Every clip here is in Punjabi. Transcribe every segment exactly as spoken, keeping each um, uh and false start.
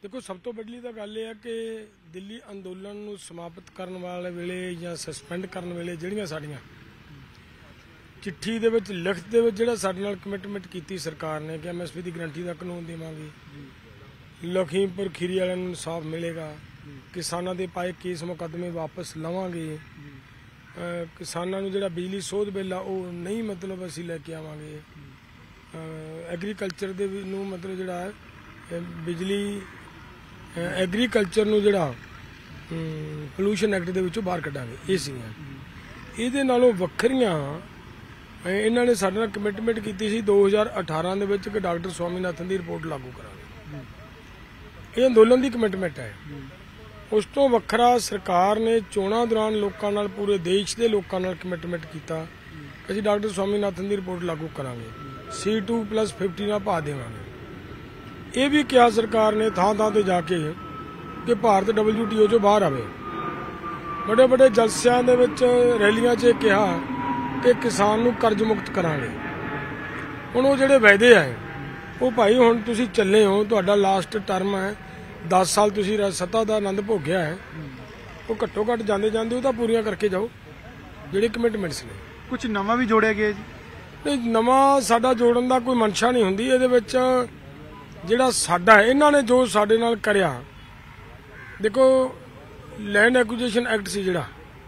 देखो सब तो वड्डी तो गल है कि दिल्ली अंदोलन नूं समाप्त करने वाले वेले या सस्पेंड करने वेले जिहड़ियां साडीआं चिट्ठी दे विच लिखत दे विच जिहड़ा साडे नाल कमिटमेंट कीती सरकार ने कि एम एस पी की गारंटी का कानून देवांगे, लखीमपुर खीरी वालिआं नूं इंसाफ मिलेगा, किसानां दे पाए केस मुकदमे वापस लवांगे, किसानां नूं जिहड़ा बिजली सोध बिल आ वो नहीं मतलब असीं लैके आवांगे, एग्रीकल्चर दे नूं मतलब जिहड़ा बिजली एग्रीकल्चर नूं जिहड़ा पोल्यूशन एक्ट दे विचों बाहर कढांगे। ये सीगीआं इहदे नालों वक्खरियां इन्हां ने साडे नाल कमिटमेंट कीती सी दो हज़ार अठारह दे विच कि डॉक्टर स्वामीनाथन दी रिपोर्ट लागू करांगे। ये अंदोलन दी कमिटमेंट है। उस तो वक्खरा सरकार ने चोणां दौरान लोकां नाल पूरे देश दे लोकां नाल कमिटमेंट कीता कि असीं डॉक्टर स्वामीनाथन दी रिपोर्ट लागू करांगे, सी टू प्लस फिफ्टी नाल पा देवांगे। ये भी कहा सरकार ने थां थां ते जाके कि भारत डबल्यू टी ओ चों बाहर आवे। बड़े बड़े जलसियां दे विच रैलियां च कहा कि किसान नूं कर्ज मुक्त करांगे। हुण वो जिहड़े वायदे है वो भाई हुण तुसीं चले हो, तुहाडा लास्ट टर्म है, दस साल तुसीं सत्ता दा आनंद भोगिआ है, वो घट्टो घट्ट जांदे जांदे वो तां पूरीआं करके जाओ जिहड़े कमिटमेंट्स ने। कुछ नवां भी जोड़िया गया जी? नहीं, नवां साडा जोड़न दा कोई मनशा नहीं हुंदी। इहदे विच जिहड़ा साडा है इन्हां ने जो साडे नाल करिआ, देखो लैंड एक्विजिशन एक्ट सी जिहड़ा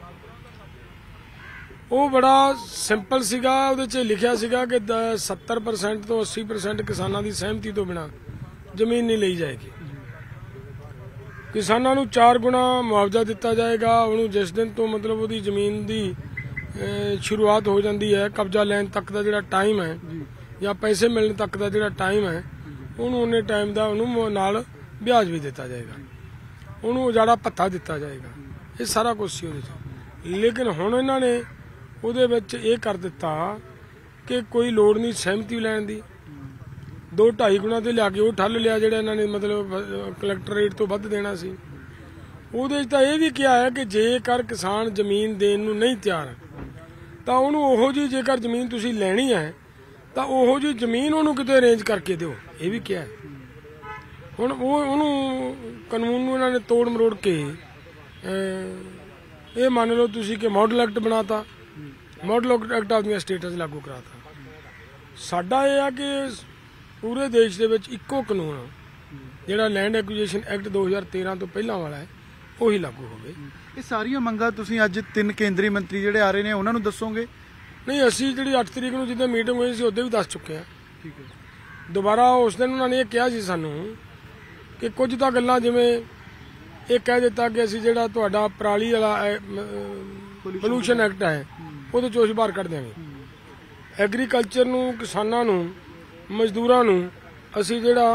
वो बड़ा सिंपल सीगा। उहदे च लिखिआ सीगा कि सत्तर परसेंट तो अस्सी परसेंट किसानां दी सहमति तो बिना जमीन नहीं लई जाएगी। किसानां नूं चार गुणा मुआवजा दिता जाएगा। उहनूं जिस दिन तो मतलब उहदी जमीन दी शुरुआत हो जाती है, कब्जा लैण तक का जिहड़ा टाइम है या पैसे मिलने तक का जिहड़ा टाइम है, उन्होंने उन्ने टाइम का उन्होंने नाल ब्याज भी दिता जाएगा, उन्होंने उजाड़ा भत्ता दिता जाएगा। ये सारा कुछ सी उहदे। लेकिन हुण इन्हां ने उहदे विच ये कर दिता कि कोई लोड़ नहीं सहमति लैण दी। दो ढाई गुणा ते लिया के वो ठल लिया जिहड़ा इन्हां ने मतलब कलैक्टर रेट तो वध देना सी। उहदे च तां ये भी कहा है कि जेकर किसान जमीन देण नूं नहीं तैयार तां उहनूं ओहो जी जेकर जमीन तुसीं लैणी है तो ओहो जी जमीन उन्होंने किते अरेंज करके दो। ये भी क्या है हुण वो उन्होंने कानून नूं इन्हां ने तोड़ मरोड़ के ये मान लो तुसीं कि मॉडल एक्ट बनाता, मॉडल एक्ट अपनी स्टेटस लागू कराता। साडा ये है कि पूरे देश दे विच इक्को कानून जिहड़ा लैंड एक्विजिशन एक्ट दो हज़ार तेरह तो पहलां वाला है वही लागू होवे। ये सारियां मंगां तुसीं अज तीन केंद्रीय मंत्री जिहड़े आ रहे ने उन्हां नूं दस्सोगे? नहीं, असी जी अठ तरीक नूं जिद्दां मीटिंग हुई सी उदे भी दस चुके हैं। ठीक है। दोबारा उस दिन उन्होंने ये कहा सी सानू कि कुछ तां गल्लां जिवें ये कह दिता कि असीं जिहड़ा तुहाडा पराली वाला पोल्यूशन एक्ट है उहदे चों असीं बाहर कढ देंगे। एग्रीकल्चर नूं, किसानां नूं, मजदूरां नूं असीं जिहड़ा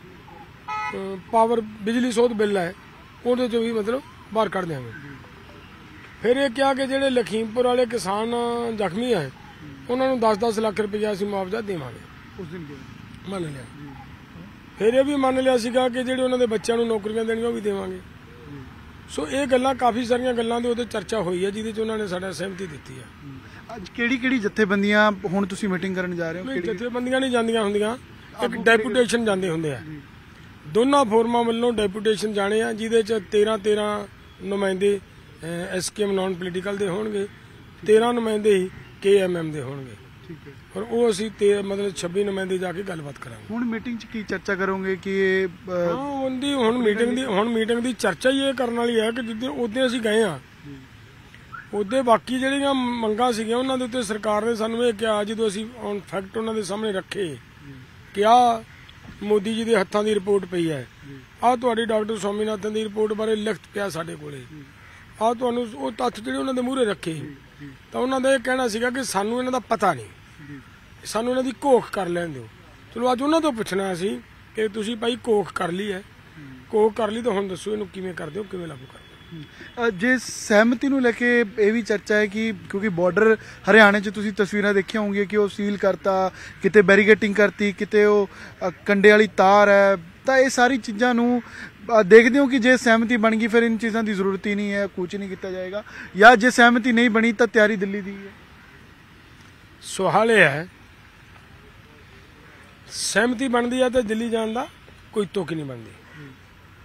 पावर बिजली सोध बिल है उहदे चों भी मतलब बाहर कढ देंगे। फिर ये क्या कि जिहड़े लखीमपुर वाले किसान जख्मी है उन्होंने दस दस लाख रुपया असीं मुआवजा देवांगे। उस दिन मान लिया। फिर ये भी मान लिया सीगा कि जिहड़े उन्होंने बच्चों नूं नौकरियां देणियां वो भी देवांगे। सो ये गल्लां काफ़ी सारियां गल्लां दे उहते चर्चा हुई है जिहदे च उन्होंने साडा सहमति दित्ती है। अज किहड़ी किहड़ी जथेबंदियां हुण तुसीं मीटिंग करन जा रहे हो? नहीं, जथेबंदियां नहीं जांदियां हुंदियां, एक डेपूटेशन जांदे हुंदे आ। दोनों फोरमां वल्लों डेपूटेशन जाने आ जिहदे च तेरह तेरह नुमाइंदे S K M non political दे होणगे, तेरह नुमाइंदे ही के एम एम दे होणगे। ठीक है। और वो असीं ते मतलब छब्बी नुमाइंदे जाके गलबात करांगे। हुण मीटिंग च की चर्चा करोगे कि हाँ उनदी हुण मीटिंग दी हुण मीटिंग दी चर्चा ही ये करन वाली है कि जिद्दे उद्दे असीं गए आ उद्दे बाकी जिहड़ियां मंगां सीगियां उन्हां दे उत्ते सरकार ने सानूं ये किहा जदों असीं ऑन फैक्ट उन्हां दे सामने रखे कि आ मोदी जी दे हत्थां दी रिपोर्ट पई है, आ तुहाडी डॉक्टर स्वामीनाथन दी रिपोर्ट बारे लिखत पिया साडे कोले, आ तुहानूं वो तत्थ जिहड़े उन्हां दे मूहरे रखे तां उन्हां दा ये कहना सीगा कि सानूं इन्हां दा पता नहीं, सानूं इन्हां दी घोख कर लैण दिओ। चलो अज उन्हां तों पुछना असीं कि तुसीं भाई घोख कर ली है, घोख कर ली तो हुण दस्सो इहनूं किवें करदे हो, किवें लागू करदे हो? जे सहमति नूं लैके ये भी चर्चा है कि क्योंकि बॉर्डर हरियाणे च तुसीं तस्वीरां देखियां होंगियां कि वो सील करता, किते बैरीगेटिंग करती, किते वो कंडे वाली तार है, तो ये सारी चीज़ां नूं देखते हो कि जे सहमति बन गई फिर इन चीज़ों की जरूरत ही नहीं है, कुछ नहीं किया जाएगा, या जे सहमति नहीं बनी तो तैयारी दिल्ली दी है? सवाल यह है सहमति बनती है तो दिल्ली जाने का कोई तुक नहीं बनती।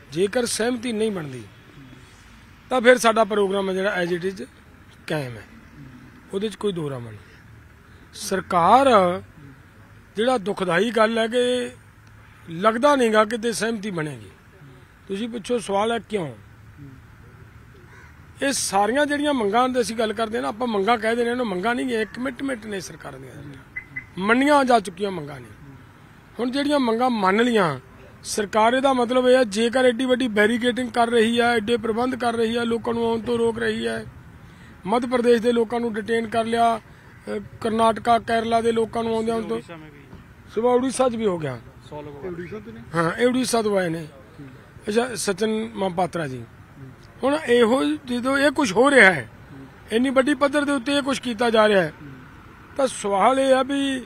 ਜੇਕਰ ਸਹਿਮਤੀ ਨਹੀਂ ਬਣਦੀ ਤਾਂ ਫਿਰ ਸਾਡਾ ਪ੍ਰੋਗਰਾਮ ਹੈ ਜਿਹੜਾ ਐਜ ਇਟ ਇਜ਼ ਕਾਇਮ ਹੈ, ਉਹਦੇ 'ਚ ਕੋਈ ਦੋ ਰਾਮਾ ਨਹੀਂ। ਸਰਕਾਰ ਜਿਹੜਾ ਦੁਖਦਾਈ ਗੱਲ ਹੈ ਕਿ ਲੱਗਦਾ ਨਹੀਂਗਾ ਕਿਤੇ ਸਹਿਮਤੀ ਬਣੇਗੀ। ਤੁਸੀਂ ਪੁੱਛੋ ਸਵਾਲ ਹੈ ਕਿਉਂ? ਇਹ ਸਾਰੀਆਂ ਜਿਹੜੀਆਂ ਮੰਗਾਂ ਦੀ ਅਸੀਂ ਗੱਲ ਕਰਦੇ ਨਾ, ਆਪਾਂ ਮੰਗਾਂ ਕਹਿ ਦਿੰਦੇ ਨੇ, ਮੰਗਾਂ ਨਹੀਂ ਹੈ, ਕਮਿਟਮੈਂਟ ਨੇ ਸਰਕਾਰ ਦੀਆਂ, ਮੰਨੀਆਂ ਜਾ ਚੁੱਕੀਆਂ ਮੰਗਾਂ ਨੇ। ਹੁਣ ਜਿਹੜੀਆਂ ਮੰਗਾਂ ਮੰਨ ਲੀਆਂ ਸਰਕਾਰ, ਇਹਦਾ ਮਤਲਬ ਇਹ ਹੈ ਜੇਕਰ ਐਡੀ ਵੱਡੀ ਬੈਰੀਕੇਡਿੰਗ ਕਰ ਰਹੀ ਹੈ, ਐਡੇ ਪ੍ਰਬੰਧ ਕਰ ਰਹੀ ਹੈ, ਲੋਕਾਂ ਨੂੰ ਆਉਣ ਤੋਂ ਰੋਕ ਰਹੀ ਹੈ, ਮੱਧ ਪ੍ਰਦੇਸ਼ ਦੇ ਲੋਕਾਂ ਨੂੰ ਡਿਟੇਨ ਕਰ ਲਿਆ, ਕਰਨਾਟਕਾ ਕੇਰਲਾ ਦੇ ਲੋਕਾਂ ਨੂੰ ਆਉਂਦਿਆਂ ਤੋਂ ਸੁਬਾ ਉੜੀਸਾ 'ਚ ਵੀ ਹੋ ਗਿਆ। ਹਾਂ, ਇਹ ਉੜੀਸਾ ਤੋਂ ਆਏ ਨੇ। ਅੱਛਾ, ਸਚਨ ਮਹਾਪਾਤਰਾ ਜੀ। ਹੁਣ ਇਹੋ ਜਦੋਂ ਇਹ ਕੁਝ ਹੋ ਰਿਹਾ ਹੈ, ਇੰਨੀ ਵੱਡੀ ਪੱਧਰ ਦੇ ਉੱਤੇ ਇਹ ਕੁਝ ਕੀਤਾ ਜਾ ਰਿਹਾ ਹੈ, ਤਾਂ ਸਵਾਲ ਇਹ ਹੈ ਵੀ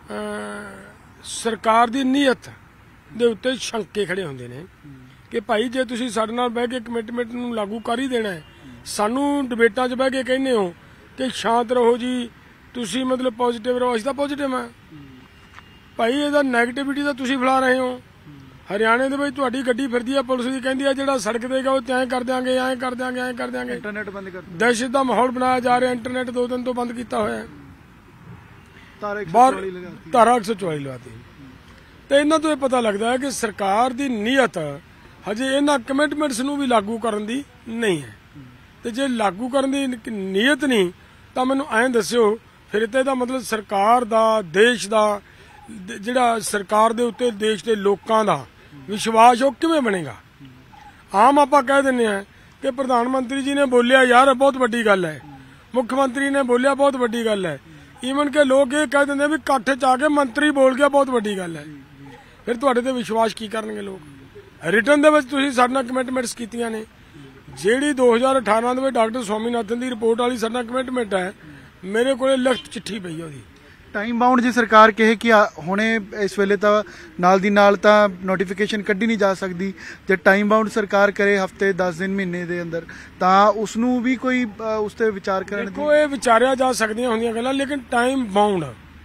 ਸਰਕਾਰ ਦੀ ਨੀਅਤ ਦੇ ਉੱਤੇ ਸ਼ੰਕੇ ਖੜੇ ਹੁੰਦੇ ਨੇ ਕਿ ਭਾਈ ਜੇ ਤੁਸੀਂ ਸਾਡੇ ਨਾਲ ਬਹਿ ਕੇ ਕਮਿਟਮੈਂਟ ਨੂੰ ਲਾਗੂ ਕਰ ਹੀ ਦੇਣਾ ਹੈ, ਸਾਨੂੰ ਡਿਬੇਟਾਂ 'ਚ ਬਹਿ ਕੇ ਕਹਿੰਦੇ ਹੋ ਕਿ ਸ਼ਾਂਤ ਰਹੋ ਜੀ, ਤੁਸੀਂ ਮਤਲਬ ਪੋਜ਼ਿਟਿਵ ਰਹੋ, ਅਸੀਂ ਤਾਂ ਪੋਜ਼ਿਟਿਵ ਹਾਂ ਭਾਈ, ਇਹਦਾ ਨੈਗੇਟਿਵਿਟੀ ਤਾਂ ਤੁਸੀਂ ਫੈਲਾ ਰਹੇ ਹੋ। ਹਰਿਆਣੇ ਦੇ ਵਿੱਚ ਤੁਹਾਡੀ ਗੱਡੀ ਫਿਰਦੀ ਹੈ, ਪੁਲਿਸ ਦੀ ਕਹਿੰਦੀ ਹੈ ਜਿਹੜਾ ਸੜਕ ਦੇਗਾ ਉਹ ਐਂ ਕਰ ਦਿਆਂਗੇ, ਐਂ ਕਰ ਦਿਆਂਗੇ, ਐਂ ਕਰ ਦਿਆਂਗੇ। ਇੰਟਰਨੈਟ ਬੰਦ ਕਰ, ਦਹਿਸ਼ਤ ਦਾ ਮਾਹੌਲ ਬਣਾਇਆ ਜਾ ਰਿਹਾ। ਇੰਟਰਨੈਟ ਦੋ ਦਿਨ ਤੋਂ ਬੰਦ ਕੀਤਾ ਹੋਇਆ ਹੈ, ਬਾਹਰ ਧਾਰਾ ਇੱਕ ਸੌ ਚੌਵਾਲੀ ਲਗਾਤੀ। ਤੇ ਇਹਨਾਂ ਤੋਂ ਇਹ ਪਤਾ ਲੱਗਦਾ ਹੈ ਕਿ ਸਰਕਾਰ ਦੀ ਨੀਅਤ ਹਜੇ ਇਹਨਾਂ ਕਮਿਟਮੈਂਟਸ ਨੂੰ ਵੀ ਲਾਗੂ ਕਰਨ ਦੀ ਨਹੀਂ ਹੈ। ਤੇ ਜੇ ਲਾਗੂ ਕਰਨ ਦੀ ਨੀਅਤ ਨਹੀਂ ਤਾਂ ਮੈਨੂੰ ਐਂ ਦੱਸਿਓ ਫਿਰ ਤੇ ਇਹਦਾ ਮਤਲਬ ਸਰਕਾਰ ਦਾ, ਦੇਸ਼ ਦਾ, ਜਿਹੜਾ ਸਰਕਾਰ ਦੇ ਉੱਤੇ ਦੇਸ਼ ਦੇ ਲੋਕਾਂ ਦਾ ਵਿਸ਼ਵਾਸ ਉਹ ਕਿਵੇਂ ਬਣੇਗਾ? ਆਮ ਆਪਾਂ ਕਹਿ ਦਿੰਦੇ ਆ ਕਿ ਪ੍ਰਧਾਨ ਮੰਤਰੀ ਜੀ ਨੇ ਬੋਲਿਆ ਯਾਰ ਬਹੁਤ ਵੱਡੀ ਗੱਲ ਹੈ, ਮੁੱਖ ਮੰਤਰੀ ਨੇ ਬੋਲਿਆ ਬਹੁਤ ਵੱਡੀ ਗੱਲ ਹੈ, ਈਵਨ ਕਿ ਲੋਕ ਇਹ ਕਹਿ ਦਿੰਦੇ ਵੀ ਇਕੱਠ 'ਚ ਆ ਕੇ ਮੰਤਰੀ ਬੋਲ ਗਿਆ ਬਹੁਤ ਵੱਡੀ ਗੱਲ ਹੈ। ਫਿਰ ਤੁਹਾਡੇ ਤੇ ਵਿਸ਼ਵਾਸ ਕੀ ਕਰਨਗੇ ਲੋਕ? ਰਿਟਰਨ ਦੇ ਵਿੱਚ ਤੁਸੀਂ ਸਾਡੇ ਨਾਲ ਕਮਿਟਮੈਂਟਸ ਕੀਤੀਆਂ ਨੇ, ਜਿਹੜੀ ਦੋ ਹਜ਼ਾਰ ਅਠਾਰਾਂ ਦੇ ਵਿੱਚ ਡਾਕਟਰ ਸਵਾਮੀਨਾਥਨ ਦੀ ਰਿਪੋਰਟ ਵਾਲੀ ਸਾਡਾ ਕਮਿਟਮੈਂਟ ਹੈ, ਮੇਰੇ ਕੋਲੇ ਲਿਖਤ ਚਿੱਠੀ ਪਈ ਉਹਦੀ। ਟਾਈਮ ਬਾਉਂਡ ਜੇ ਸਰਕਾਰ ਕਹੇ ਕਿ ਹੁਣੇ ਇਸ ਵੇਲੇ ਤਾਂ ਨਾਲ ਦੀ ਨਾਲ ਤਾਂ ਨੋਟੀਫਿਕੇਸ਼ਨ ਕੱਢੀ ਨਹੀਂ ਜਾ ਸਕਦੀ, ਜੇ ਟਾਈਮ ਬਾਉਂਡ ਸਰਕਾਰ ਕਰੇ ਹਫਤੇ ਦਸ ਦਿਨ ਮਹੀਨੇ ਦੇ ਅੰਦਰ, ਤਾਂ ਉਸ ਨੂੰ ਵੀ ਕੋਈ ਉਸ ਤੇ ਵਿਚਾਰ ਕਰਨ ਦੀ? ਦੇਖੋ, ਇਹ ਵਿਚਾਰਿਆ ਜਾ ਸਕਦੀਆਂ ਹੁੰਦੀਆਂ ਗੱਲਾਂ, ਲੇਕਿਨ ਟਾਈਮ ਬਾਉਂਡ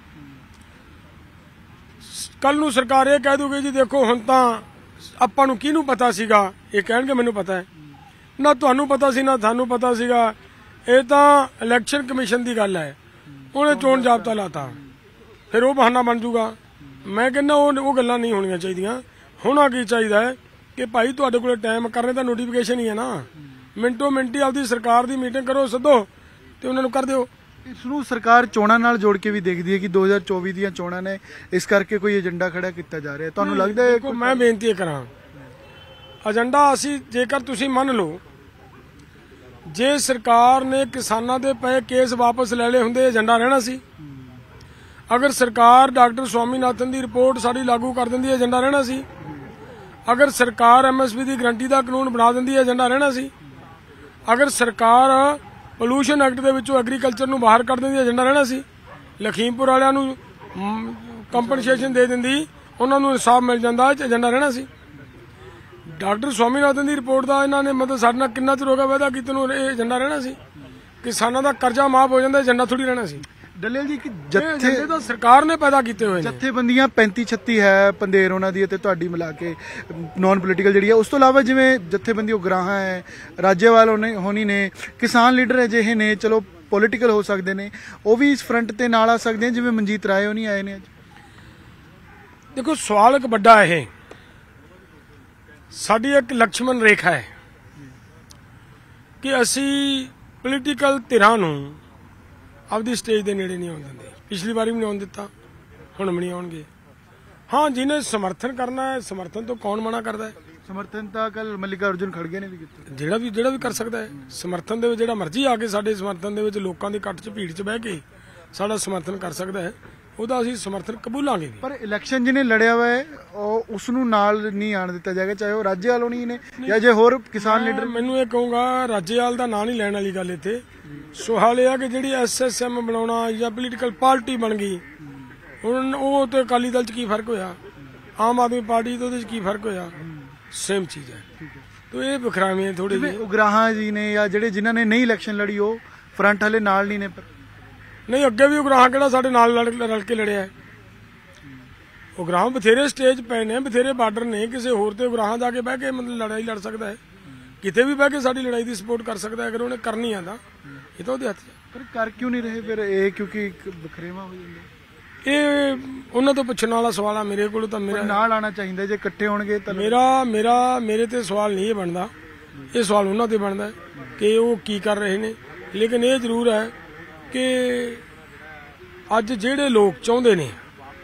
ਕੱਲ ਨੂੰ ਸਰਕਾਰ ਇਹ ਕਹਿ ਦੂਗੀ ਜੀ ਦੇਖੋ ਹੁਣ ਤਾਂ ਆਪਾਂ ਨੂੰ ਕਿਹਨੂੰ ਪਤਾ ਸੀਗਾ, ਇਹ ਕਹਿਣਗੇ ਮੈਨੂੰ ਪਤਾ ਹੈ, ਨਾ ਤੁਹਾਨੂੰ ਪਤਾ ਸੀ ਨਾ ਤੁਹਾਨੂੰ ਪਤਾ ਸੀਗਾ, ਇਹ ਤਾਂ ਇਲੈਕਸ਼ਨ ਕਮਿਸ਼ਨ ਦੀ ਗੱਲ ਹੈ, ਉਹਨੇ ਚੋਣ ਜ਼ਾਬਤਾ ਲਾਤਾ, ਫਿਰ ਉਹ ਬਹਾਨਾ ਬਣ ਜੂਗਾ। ਮੈਂ ਕਹਿੰਦਾ ਉਹ ਉਹ ਗੱਲਾਂ ਨਹੀਂ ਹੋਣੀਆਂ ਚਾਹੀਦੀਆਂ। ਹੋਣਾ ਕੀ ਚਾਹੀਦਾ ਹੈ ਕਿ ਭਾਈ ਤੁਹਾਡੇ ਕੋਲ ਟਾਈਮ ਕਰਨੇ ਤਾਂ ਨੋਟੀਫਿਕੇਸ਼ਨ ਹੀ ਹੈ ਨਾ, ਮਿੰਟੋ ਮਿੰਟੀ ਆਪਦੀ ਸਰਕਾਰ ਦੀ ਮੀਟਿੰਗ ਕਰੋ, ਸੱਦੋ ਤੇ ਉਹਨਾਂ ਨੂੰ ਕਰ ਦਿਓ। ਇਸ ਨੂੰ ਸਰਕਾਰ ਚੋਣਾਂ ਨਾਲ ਜੋੜ ਕੇ ਵੀ ਦੇਖਦੀ ਹੈ ਕਿ ਦੋ ਹਜ਼ਾਰ ਚੌਵੀ ਦੀਆਂ ਚੋਣਾਂ ਨੇ, ਇਸ ਕਰਕੇ ਕੋਈ ਏਜੰਡਾ ਖੜਾ ਕੀਤਾ ਜਾ ਰਿਹਾ। ਤੁਹਾਨੂੰ ਲੱਗਦਾ ਹੈ? ਦੇਖੋ, ਮੈਂ ਬੇਨਤੀ ਕਰਾਂ, ਏਜੰਡਾ ਅਸੀਂ ਜੇਕਰ ਤੁਸੀਂ ਮੰਨ ਲਓ ਜੇ ਸਰਕਾਰ ਨੇ ਕਿਸਾਨਾਂ ਦੇ ਪਏ ਕੇਸ ਵਾਪਸ ਲੈ ਲਏ ਹੁੰਦੇ, ਏਜੰਡਾ ਰਹਿਣਾ ਸੀ। ਅਗਰ ਸਰਕਾਰ ਡਾਕਟਰ ਸਵਾਮੀਨਾਥਨ ਦੀ ਰਿਪੋਰਟ ਸਾਡੀ ਲਾਗੂ ਕਰ ਦਿੰਦੀ, ਏਜੰਡਾ ਰਹਿਣਾ ਸੀ। ਅਗਰ ਸਰਕਾਰ ਐਮਐਸਪੀ ਦੀ ਗਰੰਟੀ ਦਾ ਕਾਨੂੰਨ ਬਣਾ ਦਿੰਦੀ, ਏਜੰਡਾ ਰਹਿਣਾ ਸੀ। ਅਗਰ ਸਰਕਾਰ ਪੋਲੂਸ਼ਨ ਐਕਟ ਦੇ ਵਿੱਚੋਂ ਐਗਰੀਕਲਚਰ ਨੂੰ ਬਾਹਰ ਕੱਢ ਦਿੰਦੀ, ਏਜੰਡਾ ਰਹਿਣਾ ਸੀ। ਲਖੀਮਪੁਰ ਵਾਲਿਆਂ ਨੂੰ ਕੰਪਨਸੇਸ਼ਨ ਦੇ ਦਿੰਦੀ, ਉਹਨਾਂ ਨੂੰ ਇਨਸਾਫ ਮਿਲ ਜਾਂਦਾ, ਏਜੰਡਾ ਰਹਿਣਾ ਸੀ। ਡਾਕਟਰ ਸਵਾਮੀਨਾਥਨ ਦੀ ਰਿਪੋਰਟ ਦਾ ਇਹਨਾਂ ਨੇ ਮਤਲਬ ਸਾਡੇ ਨਾਲ ਕਿੰਨਾ ਚਿਰ ਹੋ ਗਿਆ ਵਾਅਦਾ ਕੀਤੇ ਨੂੰ, ਇਹ ਏਜੰਡਾ ਰਹਿਣਾ ਸੀ। ਕਿਸਾਨਾਂ ਦਾ ਕਰਜ਼ਾ ਮਾਫ ਹੋ ਜਾਂਦਾ, ਏਜੰਡਾ ਥੋੜੀ ਰਹਿਣਾ ਸੀ। ਡੱਲੇਲ ਜੀ, ਕਿ ਜੱਥੇ ਤਾਂ ਸਰਕਾਰ ਨੇ ਪੈਦਾ ਕੀਤੇ ਹੋਏ ਨੇ, ਜੱਥੇਬੰਦੀਆਂ ਪੈਂਤੀ ਛੱਤੀ ਹੈ ਪੰਦੇਰ ਉਹਨਾਂ ਦੀ ਅਤੇ ਤੁਹਾਡੀ ਮਿਲਾ ਕੇ ਨਾਨ ਪੋਲੀਟੀਕਲ ਜਿਹੜੀ ਹੈ। ਉਸ ਤੋਂ ਇਲਾਵਾ ਜਿਵੇਂ ਜੱਥੇਬੰਦੀ ਉਗਰਾਹਾਂ ਹੈ, ਰਾਜੇਵਾਲ ਹੋਣੀ ਨੇ, ਕਿਸਾਨ ਲੀਡਰ ਅਜਿਹੇ ਨੇ, ਚਲੋ ਪੋਲੀਟੀਕਲ ਹੋ ਸਕਦੇ ਨੇ, ਉਹ ਵੀ ਇਸ ਫਰੰਟ ਤੇ ਨਾਲ ਆ ਸਕਦੇ ਨੇ, ਜਿਵੇਂ ਮਨਜੀਤ ਰਾਏ ਹੋਣੀ ਆਏ ਨੇ ਅੱਜ। ਦੇਖੋ, ਸਵਾਲ ਇੱਕ ਵੱਡਾ ਇਹ, ਸਾਡੀ ਇੱਕ ਲਕਸ਼ਮਣ ਰੇਖਾ ਹੈ ਕਿ ਅਸੀਂ ਪੋਲੀਟੀਕਲ ਧਿਰਾਂ ਨੂੰ ਆਪਦੀ ਸਟੇਜ ਦੇ ਨੇੜੇ ਨਹੀਂ ਆਉਣ ਦਿੰਦੇ। ਪਿਛਲੀ ਵਾਰੀ ਵੀ ਨਹੀਂ ਆਉਣ ਦਿੱਤਾ, ਹੁਣ ਵੀ ਨਹੀਂ ਆਉਣਗੇ। ਹਾਂ, ਜਿਹਨੇ ਸਮਰਥਨ ਕਰਨਾ ਹੈ, ਸਮਰਥਨ ਤੋਂ ਕੌਣ ਮਨਾ ਕਰਦਾ ਹੈ? ਸਮਰਥਨ ਤਾਂ ਕੱਲ ਮੱਲਿਕਾ ਅਰਜੁਨ ਖੜਗੇ ਨੇ ਵੀ ਕੀਤਾ। ਜਿਹੜਾ ਵੀ ਜਿਹੜਾ ਵੀ ਕਰ ਸਕਦਾ ਹੈ ਸਮਰਥਨ ਦੇ ਵਿੱਚ, ਜਿਹੜਾ ਮਰਜ਼ੀ ਆ ਕੇ ਸਾਡੇ ਸਮਰਥਨ ਦੇ ਵਿੱਚ ਲੋਕਾਂ ਦੀ ਇਕੱਠ 'ਚ ਭੀੜ 'ਚ ਬਹਿ ਕੇ ਸਾਡਾ ਸਮਰਥਨ ਕਰ ਸਕਦਾ ਹੈ, ਉਹਦਾ ਅਸੀਂ ਸਮਰਥਨ ਕਬੂਲਾਂਗੇ ਵੀ। ਪਰ ਇਲੈਕਸ਼ਨ ਜਿਹਨੇ ਲੜਿਆ ਹੋਇਆ ਹੈ ਉਹ ਉਸ ਨੂੰ ਨਾਲ ਨਹੀਂ ਆਣ ਦਿੱਤਾ ਜਾਏਗਾ, ਚਾਹੇ ਉਹ ਰਾਜੇਵਾਲ ਹੋਣੀ ਨੇ ਜਾਂ ਜੇ ਹੋਰ ਕਿਸਾਨ ਲੀਡਰ। ਮੈਨੂੰ ਇਹ ਕਹੂੰਗਾ ਰਾਜੇਵਾਲ ਦਾ ਨਾਂ ਨਹੀਂ ਲੈਣ ਵਾਲੀ ਗੱਲ ਇੱਥੇ। ਸਵਾਲ ਇਹ ਆ ਕਿ ਜਿਹੜੀ ਐਸ ਐਸ ਐਮ ਬਣਾਉਣਾ ਜਾਂ ਪੋਲੀਟੀਕਲ ਪਾਰਟੀ ਬਣ ਗਈ, ਹੁਣ ਉਹ ਤੇ ਅਕਾਲੀ ਦਲ 'ਚ ਕੀ ਫਰਕ ਹੋਇਆ, ਆਮ ਆਦਮੀ ਪਾਰਟੀ ਤੇ ਉਹਦੇ 'ਚ ਕੀ ਫਰਕ ਹੋਇਆ? ਸੇਮ ਚੀਜ਼ ਹੈ। ਤੋ ਇਹ ਵਖਰਾਵੇਂ ਥੋੜੇ ਜਿਹੇ। ਉਗਰਾਹਾਂ ਜੀ ਨੇ ਜਾਂ ਜਿਹੜੇ ਜਿਨ੍ਹਾਂ ਨੇ ਨਹੀਂ ਇਲੈਕਸ਼ਨ ਲੜੀ, ਉਹ ਫਰੰਟ ਹਲੇ ਨਾਲ ਨਹੀਂ ਨੇ। ਪਰ ਨਹੀਂ, ਅੱਗੇ ਵੀ ਉਗਰਾਹਾਂ ਕਿਹੜਾ ਸਾਡੇ ਨਾਲ ਰਲ ਕੇ ਲੜਿਆ ਹੈ? ਉਗਰਾਹ ਬਥੇਰੇ ਸਟੇਜ ਪਏ ਨੇ, ਬਥੇਰੇ ਬਾਰਡਰ ਨੇ, ਕਿਸੇ ਹੋਰ ਤੇ ਉਗਰਾਹਾਂ ਜਾ ਕੇ ਬਹਿ ਕੇ ਮਤਲਬ ਲੜਾਈ ਲੜ ਸਕਦਾ ਹੈ, ਕਿਤੇ ਵੀ ਬਹਿ ਕੇ ਸਾਡੀ ਲੜਾਈ ਦੀ ਸਪੋਰਟ ਕਰ ਸਕਦਾ ਹੈ, ਅਗਰ ਉਹਨੇ ਕਰਨੀ ਆ ਤਾਂ ਇਹ ਤਾਂ ਉਹਦੇ ਹੱਥ 'ਚ ਹੈ। ਪਰ ਕਰ ਕਿਉਂ ਨਹੀਂ ਰਹੇ ਫਿਰ ਇਹ? ਕਿਉਂਕਿ ਇੱਕ ਵਖਰੇਵਾ ਹੋ ਜਾਂਦਾ। ਇਹ ਉਹਨਾਂ ਤੋਂ ਪੁੱਛਣ ਵਾਲਾ ਸਵਾਲ ਆ, ਮੇਰੇ ਕੋਲ ਤਾਂ ਮੇਰਾ ਨਾਲ ਆਉਣਾ ਚਾਹੀਦਾ, ਜੇ ਇਕੱਠੇ ਹੋਣਗੇ ਤਾਂ। ਮੇਰਾ ਮੇਰਾ ਮੇਰੇ ਤੇ ਸਵਾਲ ਨਹੀਂ ਇਹ ਬਣਦਾ, ਇਹ ਸਵਾਲ ਉਹਨਾਂ ਤੇ ਬਣਦਾ ਕਿ ਉਹ ਕੀ ਕਰ ਰਹੇ ਨੇ। ਲੇਕਿਨ ਇਹ ਜ਼ਰੂਰ ਹੈ ਕਿ ਅੱਜ ਜਿਹੜੇ ਲੋਕ ਚਾਹੁੰਦੇ ਨੇ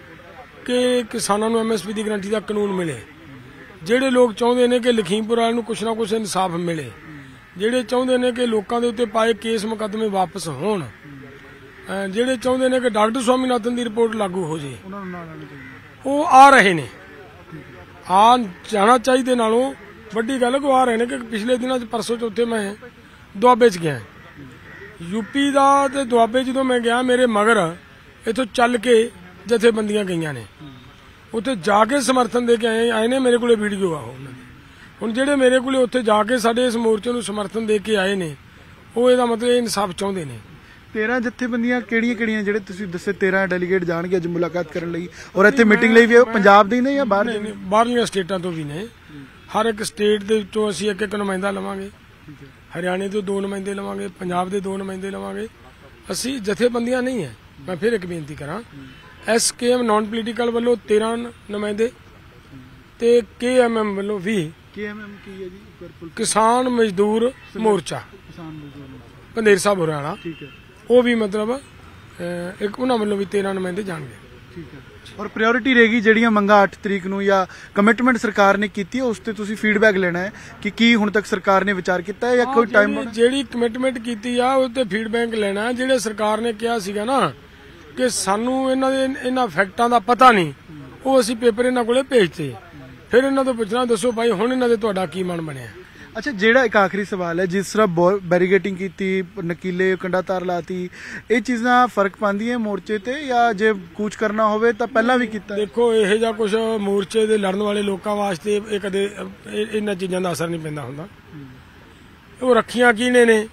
ਕਿ ਕਿਸਾਨਾਂ ਨੂੰ ਐਮ ਐਸ ਪੀ ਦੀ ਗਰੰਟੀ ਦਾ ਕਾਨੂੰਨ ਮਿਲੇ, ਜਿਹੜੇ ਲੋਕ ਚਾਹੁੰਦੇ ਨੇ ਕਿ ਲਖੀਮਪੁਰ ਵਾਲਿਆਂ ਨੂੰ ਕੁਛ ਨਾ ਕੁਛ ਇਨਸਾਫ ਮਿਲੇ, ਜਿਹੜੇ ਚਾਹੁੰਦੇ ਨੇ ਕਿ ਲੋਕਾਂ ਦੇ ਉੱਤੇ ਪਾਏ ਕੇਸ ਮੁਕੱਦਮੇ ਵਾਪਸ ਹੋਣ, ਜਿਹੜੇ ਚਾਹੁੰਦੇ ਨੇ ਕਿ ਡਾਕਟਰ ਸਵਾਮੀਨਾਥਨ ਦੀ ਰਿਪੋਰਟ ਲਾਗੂ ਹੋ ਜੇ, ਉਹਨਾਂ ਨੂੰ ਨਾਲ ਆਉਣਾ ਚਾਹੀਦਾ। ਉਹ ਆ ਰਹੇ ਨੇ। ਆ ਜਾਣਾ ਚਾਹੀਦੇ ਨਾਲੋਂ ਵੱਡੀ ਗੱਲ ਕੋ ਆ ਰਹੇ ਨੇ ਕਿ ਪਿਛਲੇ ਦਿਨਾਂ 'ਚ ਪਰਸੋਂ ਚੌਥੇ ਮੈਂ ਦੁਆਬੇ 'ਚ ਗਿਆ, ਯੂਪੀ ਦਾ, ਤੇ ਦੁਆਬੇ ਜਦੋਂ ਮੈਂ ਗਿਆ ਮੇਰੇ ਮਗਰ ਇੱਥੋਂ ਚੱਲ ਕੇ ਜਥੇਬੰਦੀਆਂ ਗਈਆਂ ਨੇ, ਉੱਥੇ ਜਾ ਕੇ ਸਮਰਥਨ ਦੇ ਕੇ ਆਏ ਆਏ ਨੇ। ਮੇਰੇ ਕੋਲੇ ਵੀਡੀਓ ਆ ਉਹਨਾਂ ਦੀ। ਹੁਣ ਜਿਹੜੇ ਮੇਰੇ ਕੋਲੇ ਉੱਥੇ ਜਾ ਕੇ ਸਾਡੇ ਇਸ ਮੋਰਚੇ ਨੂੰ ਸਮਰਥਨ ਦੇ ਕੇ ਆਏ ਨੇ, ਉਹ ਇਹਦਾ ਮਤਲਬ ਇਨਸਾਫ ਚਾਹੁੰਦੇ ਨੇ। ਤੇਰਾਂ ਜਥੇਬੰਦੀਆਂ ਕਿਹੜੀਆਂ ਕਿਹੜੀਆਂ ਜਿਹੜੇ ਤੁਸੀਂ ਦੱਸੇ ਤੇਰਾਂ ਡੈਲੀਗੇਟ ਜਾਣਗੇ ਅੱਜ ਮੁਲਾਕਾਤ ਕਰਨ ਲਈ, ਔਰ ਇੱਥੇ ਮੀਟਿੰਗ ਲਈ ਵੀ ਉਹ ਪੰਜਾਬ ਦੇ ਹੀ ਨੇ ਜਾਂ ਬਾਹਰ ਦੇ? ਨਹੀਂ, ਬਾਹਰਲੀਆਂ ਸਟੇਟਾਂ ਤੋਂ ਵੀ ਨੇ। ਹਰ ਇੱਕ ਸਟੇਟ ਦੇ ਵਿੱਚੋਂ ਅਸੀਂ ਇੱਕ ਇੱਕ ਨੁਮਾਇੰਦਾ ਲਵਾਂਗੇ। ਹਰਿਆਣੇ ਤੋਂ ਦੋ ਨੁਮਾਇੰਦੇ ਲਵਾਂਗੇ, ਪੰਜਾਬ ਦੇ ਦੋ ਨੁਮਾਇੰਦੇ ਲਵਾਂਗੇ। ਅਸੀਂ ਜਥੇਬੰਦੀਆਂ ਨਹੀਂ ਹੈ। ਮੈਂ ਫਿਰ ਇੱਕ ਬੇਨਤੀ ਕਰਾਂ, S K M non political ਵੱਲੋਂ ਤੇਰਾਂ ਨੁਮਾਇੰਦੇ ਤੇ ਕੇ ਐਮ ਐਮ ਵੱਲੋਂ ਵੀਹ। ਕੇ ਐਮ ਐਮ ਕੀ ਹੈ ਜੀ? ਕਿਸਾਨ ਮਜ਼ਦੂਰ ਮੋਰਚਾ, ਕਿਸਾਨ ਮਜ਼ਦੂਰ ਮੋਰਚਾ, ਪੰਦੇਰ ਸਾਹਿਬ ਹੋਰਾਂ ਵਾਲਾ, ਠੀਕ ਹੈ। ਉਹ ਵੀ ਮਤਲਬ ਇੱਕ ਉਹਨਾਂ ਵੱਲੋਂ ਵੀ ਤੇਰਾਂ ਨੁਮਾਇੰਦੇ ਜਾਣਗੇ। ਠੀਕ ਹੈ। ਔਰ ਪ੍ਰਾਇੋਰਟੀ ਰਹੇਗੀ ਜਿਹੜੀਆਂ ਮੰਗਾਂ ਅੱਠ ਤਰੀਕ ਨੂੰ ਜਾਂ ਕਮਿਟਮੈਂਟ ਸਰਕਾਰ ਨੇ ਕੀਤੀ ਹੈ, ਉਸ ਤੇ ਤੁਸੀਂ ਫੀਡਬੈਕ ਲੈਣਾ ਹੈ ਕਿ ਕੀ ਹੁਣ ਤੱਕ ਸਰਕਾਰ ਨੇ ਵਿਚਾਰ ਕੀਤਾ ਹੈ ਜਾਂ ਕੋਈ ਟਾਈਮ? ਜਿਹੜੀ ਕਮਿਟਮੈਂਟ ਕੀਤੀ ਆ ਉਹ ਤੇ ਫੀਡਬੈਕ ਲੈਣਾ ਹੈ। ਜਿਹੜੇ ਸਰਕਾਰ ਨੇ ਕਿਹਾ ਸੀਗਾ ਨਾ ਕਿ ਸਾਨੂੰ ਇਹਨਾਂ ਦੇ ਇਹਨਾਂ ਫੈਕਟਾਂ ਦਾ ਪਤਾ ਨਹੀਂ, ਉਹ ਅਸੀਂ ਪੇਪਰ ਇਹਨਾਂ ਕੋਲੇ ਭੇਜਤੇ। ਫਿਰ ਇਹਨਾਂ ਤੋਂ ਪੁੱਛਣਾ, ਦੱਸੋ ਭਾਈ ਹੁਣ ਇਹਨਾਂ ਦੇ ਤੁਹਾਡਾ ਕੀ ਮਨ ਬਣਿਆ? ਅੱਛਾ, ਜਿਹੜਾ ਇੱਕ ਆਖਰੀ ਸਵਾਲ ਹੈ, ਜਿਸ ਤਰ੍ਹਾਂ ਬੈਰੀਗੇਟਿੰਗ ਕੀਤੀ, ਨਕੀਲੇ ਕੰਡਾ ਤਾਰ ਲਾਤੀ, ਇਹ ਚੀਜ਼ਾਂ ਫਰਕ ਪਾਉਂਦੀਆਂ ਮੋਰਚੇ ਤੇ, ਜਾਂ ਜੇ ਕੂਚ ਕਰਨਾ ਹੋਵੇ ਤਾਂ ਪਹਿਲਾਂ ਵੀ ਕੀਤਾ? ਦੇਖੋ, ਇਹੋ ਜਿਹਾ ਕੁਝ ਮੋਰਚੇ ਦੇ ਲੜਨ ਵਾਲੇ ਲੋਕਾਂ ਵਾਸਤੇ ਇਹ ਕਦੇ ਇਹਨਾਂ ਚੀਜ਼ਾਂ ਦਾ ਅਸਰ ਨਹੀਂ ਪੈਂਦਾ ਹੁੰਦਾ। ਉਹ ਰੱਖੀਆਂ ਕਿਹਨੇ ਨੇ?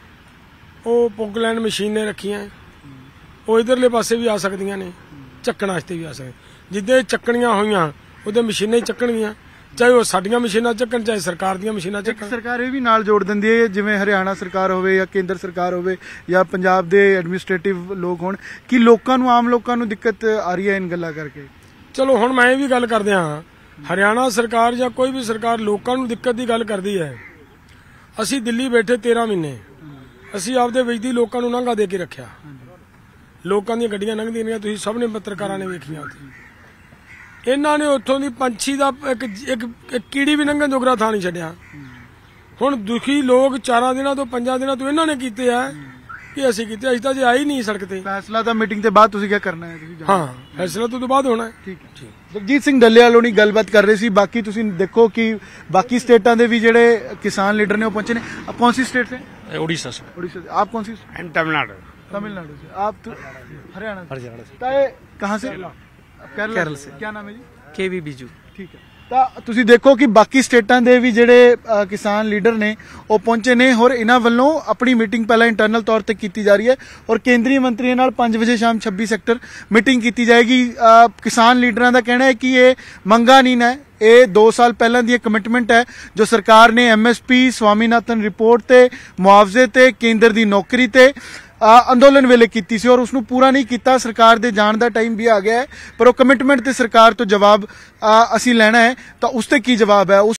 ਉਹ ਪੁਗਲੈਂਡ ਮਸ਼ੀਨ ਨੇ ਰੱਖੀਆਂ। ਉਹ ਇਧਰਲੇ ਪਾਸੇ ਵੀ ਆ ਸਕਦੀਆਂ ਨੇ, ਚੱਕਣ ਵਾਸਤੇ ਵੀ ਆ ਸਕਦੇ। ਜਿੱਦੇ ਚੱਕਣੀਆਂ ਹੋਈਆਂ ਉਹਦੇ ਮਸ਼ੀਨਾਂ ਹੀ ਚੱਕਣਗੀਆਂ, ਚਾਹੇ ਉਹ ਸਾਡੀਆਂ ਮਸ਼ੀਨਾਂ ਚੱਕਣ, ਚਾਹੇ ਸਰਕਾਰ ਦੀਆਂ ਮਸ਼ੀਨਾਂ ਚੱਕਣ। ਸਰਕਾਰ ਇਹ ਵੀ ਨਾਲ ਜੋੜ ਦਿੰਦੀ ਹੈ, ਜਿਵੇਂ ਹਰਿਆਣਾ ਸਰਕਾਰ ਹੋਵੇ ਜਾਂ ਕੇਂਦਰ ਸਰਕਾਰ ਹੋਵੇ ਜਾਂ ਪੰਜਾਬ ਦੇ ਐਡਮਿਨਿਸਟ੍ਰੇਟਿਵ ਲੋਕ ਹੋਣ, ਕਿ ਲੋਕਾਂ ਨੂੰ, ਆਮ ਲੋਕਾਂ ਨੂੰ ਦਿੱਕਤ ਆ ਰਹੀ ਹੈ ਇਨ ਗੱਲਾਂ ਕਰਕੇ। ਚਲੋ ਹੁਣ ਮੈਂ ਇਹ ਵੀ ਗੱਲ ਕਰਦੇ ਹਾਂ, ਹਰਿਆਣਾ ਸਰਕਾਰ ਜਾਂ ਕੋਈ ਵੀ ਸਰਕਾਰ ਲੋਕਾਂ ਨੂੰ ਦਿੱਕਤ ਦੀ ਗੱਲ ਕਰਦੀ ਹੈ। ਅਸੀਂ ਦਿੱਲੀ ਬੈਠੇ ਤੇਰਾਂ ਮਹੀਨੇ, ਅਸੀਂ ਆਪਦੇ ਵਿਜਦੀ ਲੋਕਾਂ ਨੂੰ ਨਾਂਗਾ ਦੇ ਕੇ ਰੱਖਿਆ। ਲੋਕਾਂ ਦੀਆਂ ਗੱਡੀਆਂ ਲੰਘਦੀਆਂ ਨੇ, ਤੁਸੀਂ ਸਭ ਨੇ ਪੱਤਰਕਾਰਾਂ ਨੇ ਵੇਖੀਆਂ ਉੱਥੇ। ਇਹਨਾਂ ਨੇ ਉੱਥੋਂ ਦੀ ਪੰਛੀ ਦਾ ਇੱਕ ਇੱਕ ਕੀੜੀ ਵੀ ਲੰਘਣ ਜੋਗਰਾ ਥਾਂ ਨਹੀਂ ਛੱਡਿਆ। ਹੁਣ ਦੁਖੀ ਲੋਕ ਚਾਰਾਂ ਦਿਨਾਂ ਤੋਂ ਪੰਜਾਂ ਦਿਨਾਂ ਤੋਂ ਇਹਨਾਂ ਨੇ ਕੀਤੇ ਆ ਕਿ ਅਸੀਂ ਕੀਤੇ, ਅਸੀਂ ਤਾਂ ਜੇ ਆਈ ਨਹੀਂ ਸੜਕ ਤੇ। ਫੈਸਲਾ ਤਾਂ ਮੀਟਿੰਗ ਦੇ ਬਾਅਦ ਤੁਸੀਂ ਕੀ ਕਰਨਾ ਹੈ? ਤੁਸੀਂ ਹਾਂ, ਫੈਸਲਾ ਤੋਂ ਬਾਅਦ ਹੋਣਾ ਹੈ। ਠੀਕ ਹੈ। ਜਗਜੀਤ ਸਿੰਘ ਡੱਲੇਵਾਲ ਹੋਣੀ ਗੱਲਬਾਤ ਕਰ ਰਹੇ ਸੀ। ਬਾਕੀ ਤੁਸੀਂ ਦੇਖੋ ਕਿ ਬਾਕੀ ਸਟੇਟਾਂ ਦੇ ਵੀ ਜਿਹੜੇ ਕਿਸਾਨ ਲੀਡਰ ਨੇ ਉਹ ਪਹੁੰਚੇ ਨੇ। ਆਪ ਕੌਣ सी स्टेट से? उड़ीसा से। उड़ीसा से। आप कौन सी? तमिलनाडु। तमिलनाडु से। आप तो हरियाणा से? हरियाणा से। ਤਾਂ ਇਹ ਕਹਾਂ से? केरल से। क्या नाम है जी? के वी बीजू। ठीक है। ਤਾਂ ਤੁਸੀਂ ਦੇਖੋ ਕਿ ਬਾਕੀ ਸਟੇਟਾਂ ਦੇ ਵੀ ਜਿਹੜੇ ਅ, ਕਿਸਾਨ ਲੀਡਰ ਨੇ ਉਹ ਪਹੁੰਚੇ ਨੇ, ਔਰ ਇਹਨਾਂ ਵੱਲੋਂ ਆਪਣੀ ਮੀਟਿੰਗ ਪਹਿਲਾਂ ਇੰਟਰਨਲ ਤੌਰ ਤੇ ਕੀਤੀ ਜਾ ਰਹੀ ਹੈ, ਔਰ ਕੇਂਦਰੀ ਮੰਤਰੀਆਂ ਨਾਲ ਪੰਜ ਵਜੇ ਸ਼ਾਮ ਛੱਬੀ ਸੈਕਟਰ ਮੀਟਿੰਗ ਕੀਤੀ ਜਾਏਗੀ। ਅ, ਕਿਸਾਨ ਲੀਡਰਾਂ ਦਾ ਕਹਿਣਾ ਹੈ ਕਿ ਇਹ ਮੰਗਾ ਨਹੀਂ ਹੈ, ਇਹ ਦੋ ਸਾਲ ਪਹਿਲਾਂ ਦੀ ਕਮਿਟਮੈਂਟ ਹੈ ਜੋ ਸਰਕਾਰ ਨੇ ਐਮਐਸਪੀ, ਸਵਾਮੀਨਾਥਨ ਰਿਪੋਰਟ ਤੇ, ਮੁਆਵਜ਼ੇ ਤੇ, ਕੇਂਦਰ ਦੀ ਨੌਕਰੀ ਤੇ ਅੰਦੋਲਨ ਵੇਲੇ ਕੀਤੀ ਸੀ, ਔਰ ਉਸ ਨੂੰ ਪੂਰਾ ਨਹੀਂ ਕੀਤਾ। ਸਰਕਾਰ ਦੇ ਜਾਣ ਦਾ ਟਾਈਮ ਵੀ ਆ ਗਿਆ ਹੈ, ਪਰ ਉਹ ਕਮਿਟਮੈਂਟ ਤੇ ਸਰਕਾਰ ਤੋਂ ਜਵਾਬ ਅਸੀਂ ਲੈਣਾ ਹੈ, ਤਾਂ ਉਸ ਤੇ ਕੀ ਜਵਾਬ ਹੈ? ਉਸ